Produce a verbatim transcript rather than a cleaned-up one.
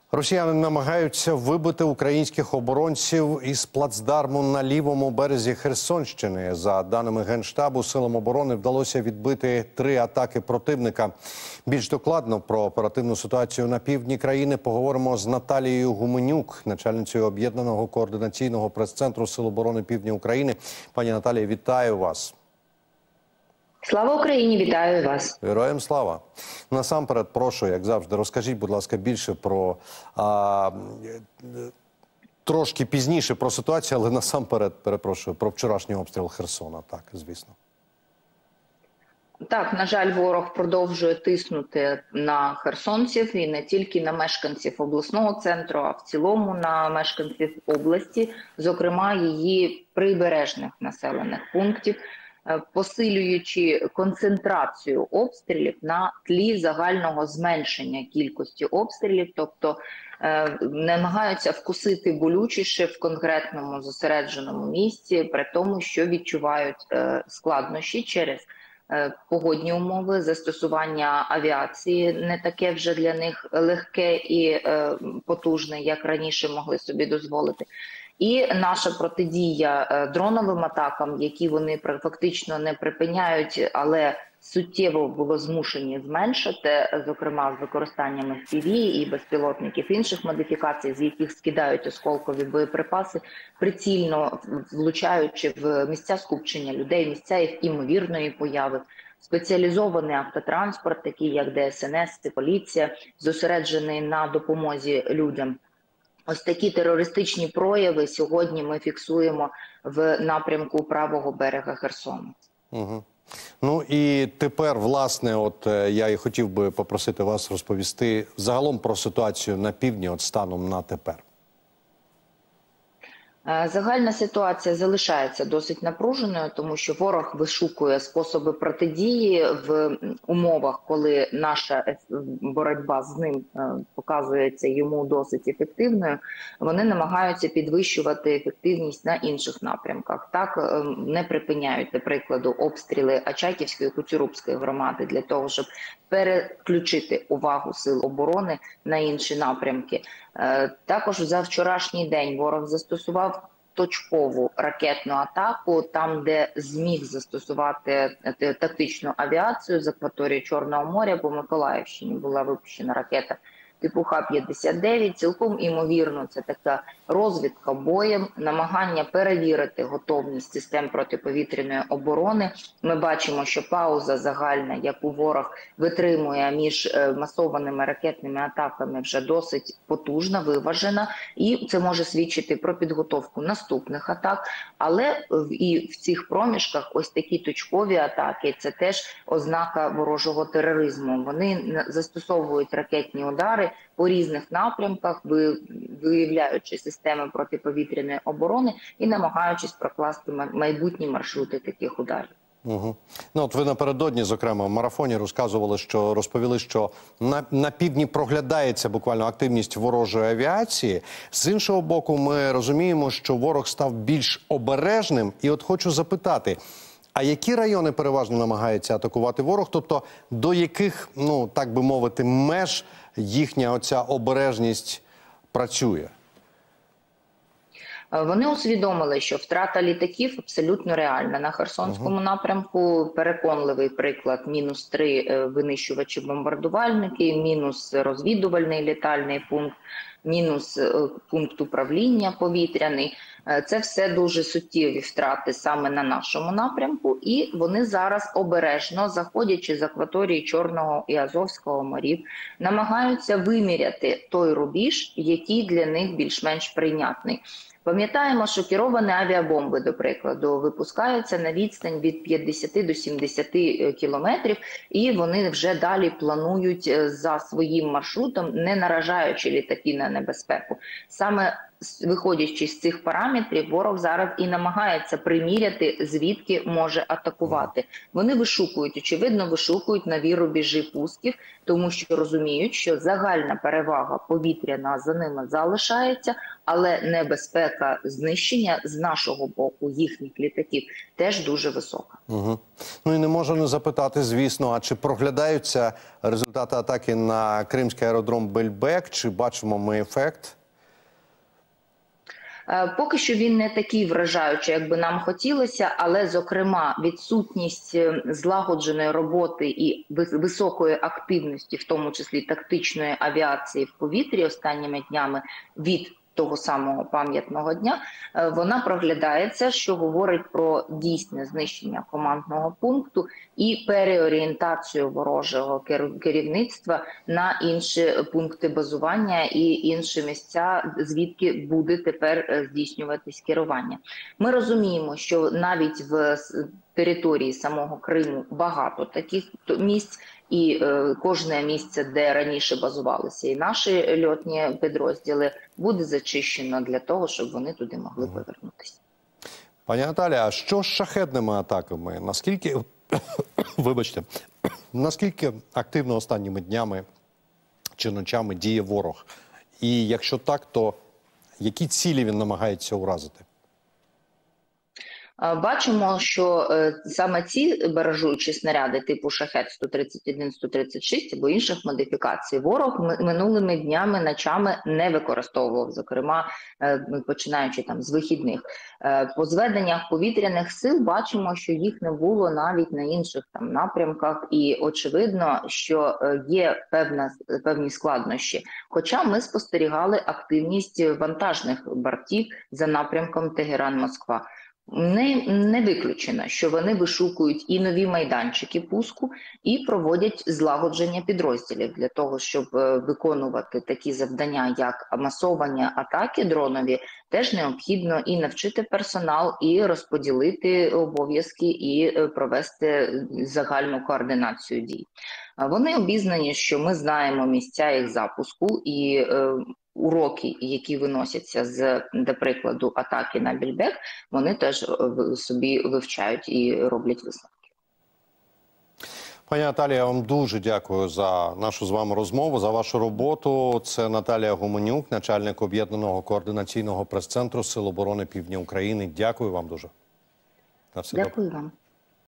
Росіяни намагаються вибити українських оборонців із плацдарму на лівому березі Херсонщини. За даними Генштабу, силам оборони вдалося відбити три атаки противника. Більш докладно про оперативну ситуацію на півдні країни поговоримо з Наталією Гуменюк, начальницею Об'єднаного координаційного прес-центру Сил оборони Півдня України. Пані Наталія, вітаю вас. Слава Україні, вітаю вас. Героям слава. Насамперед, прошу, як завжди, розкажіть, будь ласка, більше про, а, трошки пізніше про ситуацію, але насамперед, перепрошую, про вчорашній обстріл Херсона, так, звісно. Так, на жаль, ворог продовжує тиснути на херсонців і не тільки на мешканців обласного центру, а в цілому на мешканців області, зокрема її прибережних населених пунктів, посилюючи концентрацію обстрілів на тлі загального зменшення кількості обстрілів, тобто е, намагаються вкусити болючіше в конкретному зосередженому місці, при тому, що відчувають е, складнощі через е, погодні умови, застосування авіації не таке вже для них легке і е, потужне, як раніше могли собі дозволити. І наша протидія дроновим атакам, які вони фактично не припиняють, але суттєво було змушені зменшити, зокрема з використанням еф пі ві і безпілотників інших модифікацій, з яких скидають осколкові боєприпаси, прицільно влучаючи в місця скупчення людей, місця їх імовірної появи. Спеціалізований автотранспорт, такий як де ес ен ес, поліція, зосереджений на допомозі людям. Ось такі терористичні прояви сьогодні ми фіксуємо в напрямку правого берега Херсону. Угу. Ну і тепер, власне, от я і хотів би попросити вас розповісти загалом про ситуацію на півдні, от станом на тепер. Загальна ситуація залишається досить напруженою, тому що ворог вишукує способи протидії в умовах, коли наша боротьба з ним показується йому досить ефективною. Вони намагаються підвищувати ефективність на інших напрямках. Так, не припиняють, до прикладу, обстріли Очаківської, Коцюрубської громади для того, щоб переключити увагу сил оборони на інші напрямки. Також за вчорашній день ворог застосував точкову ракетну атаку, там, де зміг застосувати тактичну авіацію з акваторії Чорного моря. По Миколаївщині була випущена ракета типу Х п'ятдесят дев'ять. Цілком імовірно, це така розвідка боєм, намагання перевірити готовність систем протиповітряної оборони. Ми бачимо, що пауза загальна, яку ворог витримує між масованими ракетними атаками, вже досить потужна, виважена. І це може свідчити про підготовку наступних атак. Але і в цих проміжках ось такі точкові атаки – це теж ознака ворожого тероризму. Вони застосовують ракетні удари по різних напрямках, виявляючи системи протиповітряної оборони і намагаючись прокласти майбутні маршрути таких ударів. Угу. Ну, от ви напередодні, зокрема, в марафоні розказували, що розповіли, що на, на півдні проглядається буквально активність ворожої авіації. З іншого боку, ми розуміємо, що ворог став більш обережним. І от хочу запитати, а які райони переважно намагається атакувати ворог? Тобто до яких, ну, так би мовити, меж їхня оця обережність працює? Вони усвідомили, що втрата літаків абсолютно реальна. На Херсонському uh-huh. напрямку переконливий приклад: мінус три винищувачі-бомбардувальники, мінус розвідувальний літальний пункт, мінус пункт управління повітряний. Це все дуже суттєві втрати саме на нашому напрямку, і вони зараз обережно, заходячи з акваторії Чорного і Азовського морів, намагаються виміряти той рубіж, який для них більш-менш прийнятний. Пам'ятаємо, що керовані авіабомби, до прикладу, випускаються на відстань від п'ятдесяти до сімдесяти кілометрів, і вони вже далі планують за своїм маршрутом, не наражаючи літаки на небезпеку. Саме виходячи з цих параметрів, ворог зараз і намагається приміряти, звідки може атакувати. Вони вишукують, очевидно, вишукують нові рубежі пусків, тому що розуміють, що загальна перевага повітряна за ними залишається, але небезпека знищення з нашого боку їхніх літаків теж дуже висока. Угу. Ну і не можу не запитати, звісно, а чи проглядаються результати атаки на кримський аеродром Бельбек, чи бачимо ми ефект? Поки що він не такий вражаючий, як би нам хотілося, але, зокрема, відсутність злагодженої роботи і високої активності, в тому числі тактичної авіації в повітрі останніми днями від того самого пам'ятного дня, вона проглядається, що говорить про дійсне знищення командного пункту і переорієнтацію ворожого керівництва на інші пункти базування і інші місця, звідки буде тепер здійснюватись керування. Ми розуміємо, що навіть в території самого Криму багато таких місць, і е, кожне місце, де раніше базувалися і наші льотні підрозділи, буде зачищено для того, щоб вони туди могли повернутися. Пані Наталія, а що з шахедними атаками? Наскільки, вибачте, наскільки активно останніми днями чи ночами діє ворог? І якщо так, то які цілі він намагається уразити? Бачимо, що саме ці баражуючі снаряди типу «Шахед» сто тридцять один - сто тридцять шість або інших модифікацій ворог минулими днями, ночами не використовував, зокрема, починаючи там з вихідних. По зведеннях повітряних сил бачимо, що їх не було навіть на інших там напрямках, і очевидно, що є певна, певні складнощі. Хоча ми спостерігали активність вантажних бортів за напрямком Тегеран-Москва. Не, не виключено, що вони вишукують і нові майданчики пуску, і проводять злагодження підрозділів для того, щоб виконувати такі завдання, як масовані атаки дронові, теж необхідно і навчити персонал, і розподілити обов'язки, і провести загальну координацію дій. Вони обізнані, що ми знаємо місця їх запуску і е, уроки, які виносяться з, до прикладу, атаки на Бельбек, вони теж собі вивчають і роблять висновки. Пані Наталія, я вам дуже дякую за нашу з вами розмову, за вашу роботу. Це Наталія Гуменюк, начальник Об'єднаного координаційного прес-центру Сил оборони Півдня України. Дякую вам дуже. Дякую вам.